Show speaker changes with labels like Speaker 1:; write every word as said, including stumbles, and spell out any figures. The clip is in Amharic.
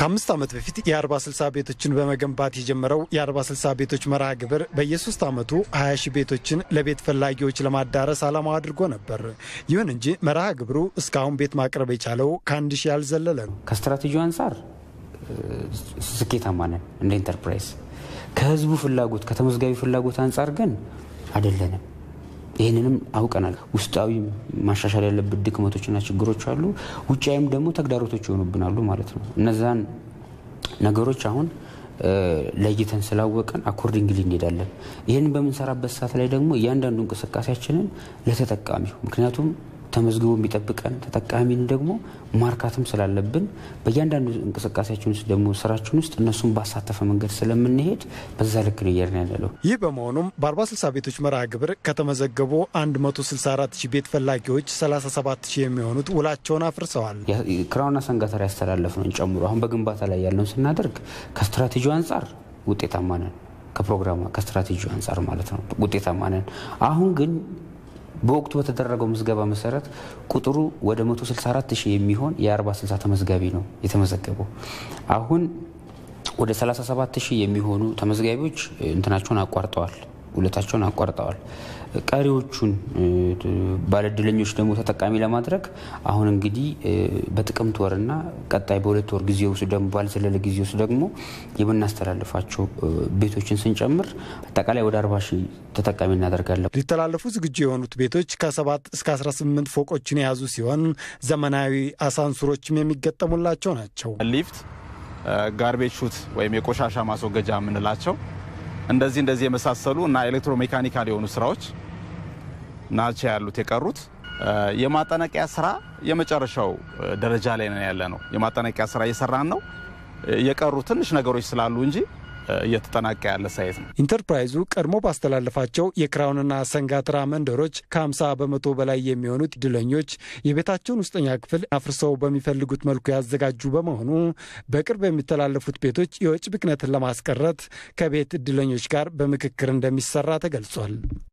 Speaker 1: ከአምስት ዓመት በፊት የአርባ ስልሳ ቤቶችን በመገንባት የጀመረው የአርባ ስልሳ ቤቶች መርሃ ግብር በየሶስት ዓመቱ ሃያ ሺህ ቤቶችን ለቤት ፈላጊዎች ለማዳረስ ዓላማ አድርጎ ነበር። ይሁን እንጂ መርሃ ግብሩ እስካሁን ቤት ማቅረብ የቻለው ከአንድ ሺህ ያልዘለለ ነው።
Speaker 2: ከስትራቴጂው አንፃር ስኬታማ ነን እንደ ኢንተርፕራይዝ። ከህዝቡ ፍላጎት ከተመዝጋቢ ፍላጎት አንፃር ግን አይደለንም። ይሄንንም አውቀናል። ውስጣዊ ማሻሻል ያለበት ድክመቶችና ችግሮች አሉ፣ ውጫዊም ደግሞ ተግዳሮቶች ይሆኑብናሉ ማለት ነው። እነዛን ነገሮች አሁን ለይተን ስላወቀን አኮርዲንግሊ እንሄዳለን። ይሄን በመንሰራበት ሰዓት ላይ ደግሞ እያንዳንዱ እንቅስቃሴያችንን ለተጠቃሚው ምክንያቱም ተመዝግቦ የሚጠብቀን ተጠቃሚን ደግሞ ማርካትም ስላለብን በእያንዳንዱ እንቅስቃሴያችን ውስጥ ደግሞ ስራችን ውስጥ እነሱን ባሳተፈ መንገድ ስለምንሄድ በዛ ልክ ነው ያለው።
Speaker 1: ይህ በመሆኑም በአርባ ስልሳ ቤቶች መርሃ ግብር ከተመዘገቡ አንድ መቶ ስልሳ አራት ሺህ ቤት ፈላጊዎች ሰላሳ ሰባት ሺህ የሚሆኑት ውላቸውን አፍርሰዋል።
Speaker 2: ክራውንና ሰንጋተራ ያስተላለፍነውን ጨምሮ አሁን በግንባታ ላይ ያለውን ስናደርግ ከስትራቴጂው አንፃር ውጤታማ ነን። ከፕሮግራሙ ከስትራቴጂው አንፃር ማለት ነው ውጤታማ ነን። አሁን ግን በወቅቱ በተደረገው ምዝገባ መሰረት ቁጥሩ ወደ መቶ ስልሳ አራት ሺህ የሚሆን የአርባ ስልሳ ተመዝጋቢ ነው የተመዘገበው። አሁን ወደ ሰላሳ ሰባት ሺህ የሚሆኑ ተመዝጋቢዎች እንትናቸውን አቋርጠዋል፣ ውለታቸውን አቋርጠዋል። ቀሪዎቹን ባለድለኞች ደግሞ ተጠቃሚ ለማድረግ አሁን እንግዲህ በጥቅምት ወርና ቀጣይ በሁለት ወር ጊዜ ውስጥ ደግሞ ባልዘለለ ጊዜ ውስጥ ደግሞ የምናስተላልፋቸው ቤቶችን ስንጨምር አጠቃላይ ወደ አርባ ሺህ ተጠቃሚ እናደርጋለን።
Speaker 1: ሊተላለፉ ዝግጁ የሆኑት ቤቶች ከሰባት እስከ አስራ ስምንት ፎቆችን የያዙ ሲሆን ዘመናዊ አሳንሱሮችም የሚገጠሙላቸው ናቸው።
Speaker 3: ሊፍት፣ ጋርቤጅ ሹት ወይም የቆሻሻ ማስወገጃ የምንላቸው እንደዚህ እንደዚህ የመሳሰሉ እና ኤሌክትሮሜካኒካል የሆኑ ስራዎች ናቸው ያሉት። የቀሩት የማጠናቀቂያ ስራ የመጨረሻው ደረጃ ላይ ነው ያለ ነው። የማጠናቀቂያ ስራ እየሰራን ነው። የቀሩ ትንሽ ነገሮች ስላሉ እንጂ እየተጠናቀቀ ያለ ሳይት ነው።
Speaker 1: ኢንተርፕራይዙ ቀድሞ ባስተላለፋቸው የክራውንና ሰንጋተራ መንደሮች ከሀምሳ በመቶ በላይ የሚሆኑት ድለኞች የቤታቸውን ውስጠኛ ክፍል አፍርሰው በሚፈልጉት መልኩ ያዘጋጁ በመሆኑ በቅርብ የሚተላለፉት ቤቶች የወጪ ብክነትን ለማስቀረት ከቤት ድለኞች ጋር በምክክር እንደሚሰራ ተገልጿል።